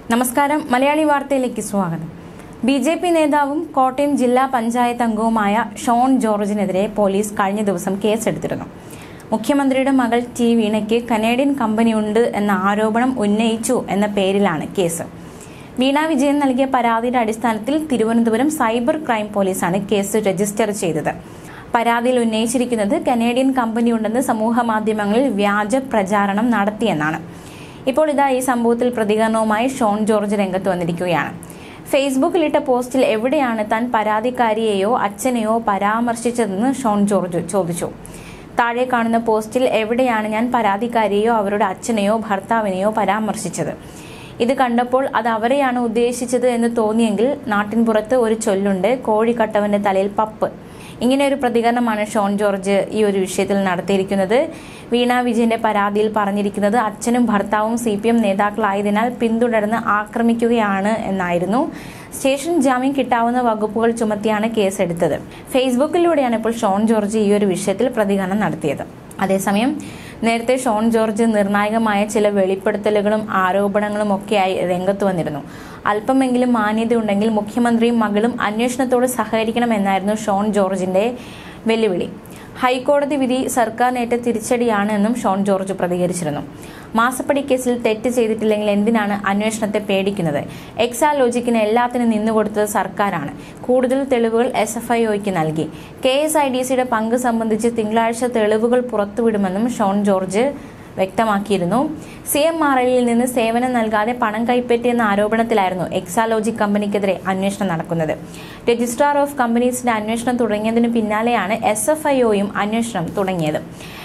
നമസ്കാരം, മലയാളി വാർത്തയിലേക്ക് സ്വാഗതം. ബി.ജെ.പി. നേതാവും കോട്ടയം ജില്ലാ പഞ്ചായത്ത് അംഗവുമായ ഷോൺ ജോർജിനെതിരെ പോലീസ് കഴിഞ്ഞ ദിവസം കേസെടുത്തിരുന്നു. മുഖ്യമന്ത്രിയുടെ മകൾ ടി വീണയ്ക്ക് കനേഡിയൻ കമ്പനിയുണ്ട് എന്ന ആരോപണം ഉന്നയിച്ചു എന്ന പേരിലാണ് കേസ്. വീണ വിജയൻ നൽകിയ പരാതിയുടെ അടിസ്ഥാനത്തിൽ തിരുവനന്തപുരം സൈബർ ക്രൈം പോലീസാണ് കേസ് രജിസ്റ്റർ ചെയ്തത്. പരാതിയിൽ ഉന്നയിച്ചിരിക്കുന്നത് കനേഡിയൻ കമ്പനിയുണ്ടെന്ന് സമൂഹ മാധ്യമങ്ങളിൽ വ്യാജ പ്രചാരണം നടത്തിയെന്നാണ്. ഇപ്പോൾ ഈ സംഭവത്തിൽ പ്രതികരണവുമായി ഷോൺ ജോർജ് രംഗത്ത് വന്നിരിക്കുകയാണ്. ഫേസ്ബുക്കിലിട്ട പോസ്റ്റിൽ എവിടെയാണ് താൻ പരാതിക്കാരിയെയോ അച്ഛനെയോ പരാമർശിച്ചതെന്ന് ഷോൺ ജോർജ് ചോദിച്ചു. താഴെ കാണുന്ന പോസ്റ്റിൽ എവിടെയാണ് ഞാൻ പരാതിക്കാരിയെയോ അവരുടെ അച്ഛനെയോ ഭർത്താവിനെയോ പരാമർശിച്ചത്? ഇത് കണ്ടപ്പോൾ അത് അവരെയാണ് ഉദ്ദേശിച്ചത് എന്ന് തോന്നിയെങ്കിൽ നാട്ടിൻപുറത്ത് ഒരു ചൊല്ലുണ്ട്, കോഴിക്കട്ടവന്റെ തലയിൽ പപ്പ്. ഇങ്ങനെ ഒരു പ്രതികരണമാണ് ഷോൺ ജോർജ് ഈ ഒരു വിഷയത്തിൽ നടത്തിയിരിക്കുന്നത്. വീണ വിജയന്റെ പരാതിയിൽ പറഞ്ഞിരിക്കുന്നത് അച്ഛനും ഭർത്താവും CPM നേതാക്കളായതിനാൽ പിന്തുടർന്ന് ആക്രമിക്കുകയാണ് എന്നായിരുന്നു. സ്റ്റേഷൻ ജാമ്യം കിട്ടാവുന്ന വകുപ്പുകൾ ചുമത്തിയാണ് കേസെടുത്തത്. ഫേസ്ബുക്കിലൂടെയാണ് ഇപ്പോൾ ഷോൺ ജോർജ് ഈ ഒരു വിഷയത്തിൽ പ്രതികരണം നടത്തിയത്. അതേസമയം നേരത്തെ ഷോൺ ജോർജ് നിർണായകമായ ചില വെളിപ്പെടുത്തലുകളും ആരോപണങ്ങളും ഒക്കെയായി രംഗത്ത് വന്നിരുന്നു. അല്പമെങ്കിലും മാന്യതയുണ്ടെങ്കിൽ മുഖ്യമന്ത്രിയും മകളും അന്വേഷണത്തോട് സഹകരിക്കണമെന്നായിരുന്നു ഷോൺ ജോർജിന്റെ വെല്ലുവിളി. ഹൈക്കോടതി വിധി സർക്കാരിനേറ്റ തിരിച്ചടിയാണ് എന്നും ഷോൺ ജോർജ് പ്രതികരിച്ചിരുന്നു. മാസപ്പടി കേസിൽ തെറ്റ് ചെയ്തിട്ടില്ലെങ്കിൽ എന്തിനാണ് അന്വേഷണത്തെ പേടിക്കുന്നത്? എക്സാലോജിക്കിന് എല്ലാത്തിനും നിന്നുകൊടുത്തത് സർക്കാരാണ്. കൂടുതൽ തെളിവുകൾ SFIOയ്ക്ക് നൽകി. KSIDCയുടെ പങ്ക് സംബന്ധിച്ച് തിങ്കളാഴ്ച തെളിവുകൾ പുറത്തുവിടുമെന്നും ഷോൺ ജോർജ് വ്യക്തമാക്കിയിരുന്നു. CMRLൽ നിന്ന് സേവനം നൽകാതെ പണം കൈപ്പറ്റിയെന്ന ആരോപണത്തിലായിരുന്നു എക്സാലോജിക് കമ്പനിക്കെതിരെ അന്വേഷണം നടക്കുന്നത്. രജിസ്ട്രാർ ഓഫ് കമ്പനീസിന്റെ അന്വേഷണം തുടങ്ങിയതിനു പിന്നാലെയാണ് SFIOയും അന്വേഷണം തുടങ്ങിയത്.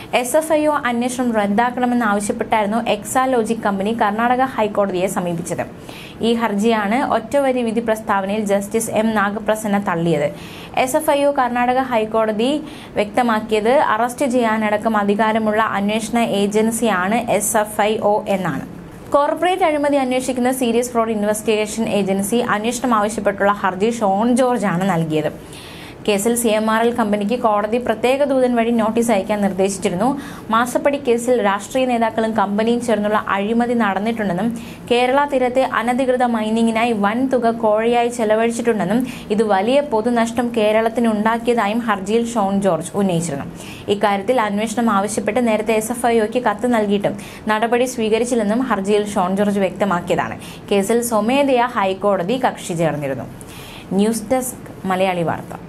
SFIO അന്വേഷണം റദ്ദാക്കണമെന്നാവശ്യപ്പെട്ടായിരുന്നു എക്സാലോജിക് കമ്പനി കർണാടക ഹൈക്കോടതിയെ സമീപിച്ചത്. ഈ ഹർജിയാണ് ഒറ്റവരി വിധി പ്രസ്താവനയിൽ ജസ്റ്റിസ് M. നാഗപ്രസന്ന തള്ളിയത്. SFIO കർണാടക ഹൈക്കോടതി വ്യക്തമാക്കിയത് അറസ്റ്റ് ചെയ്യാനടക്കം അധികാരമുള്ള അന്വേഷണ ഏജൻസിയാണ് SFIO എന്നാണ്. കോർപ്പറേറ്റ് അഴിമതി അന്വേഷിക്കുന്ന സീരിയസ് ഫ്രോഡ് ഇൻവെസ്റ്റിഗേഷൻ ഏജൻസി അന്വേഷണം ആവശ്യപ്പെട്ടുള്ള ഹർജി ഷോൺ ജോർജാണ് നൽകിയത്. കേസിൽ CMRL കമ്പനിക്ക് കോടതി പ്രത്യേക ദൂതൻ വഴി നോട്ടീസ് അയക്കാൻ നിർദ്ദേശിച്ചിരുന്നു. മാസപ്പടി കേസിൽ രാഷ്ട്രീയ നേതാക്കളും കമ്പനിയും ചേർന്നുള്ള അഴിമതി നടന്നിട്ടുണ്ടെന്നും കേരള തീരത്തെ അനധികൃത മൈനിങ്ങിനായി വൻ തുക കോഴയായി ചെലവഴിച്ചിട്ടുണ്ടെന്നും ഇത് വലിയ പൊതുനഷ്ടം കേരളത്തിന് ഉണ്ടാക്കിയതായും ഹർജിയിൽ ഷോൺ ജോർജ് ഉന്നയിച്ചിരുന്നു. ഇക്കാര്യത്തിൽ അന്വേഷണം ആവശ്യപ്പെട്ട് നേരത്തെ SFIOയ്ക്ക് കത്ത് നൽകിയിട്ടും നടപടി സ്വീകരിച്ചില്ലെന്നും ഹർജിയിൽ ഷോൺ ജോർജ് വ്യക്തമാക്കിയതാണ്. കേസിൽ സ്വമേധയാ ഹൈക്കോടതി കക്ഷി ചേർന്നിരുന്നു. ന്യൂസ് ഡെസ്ക്, മലയാളി വാർത്ത.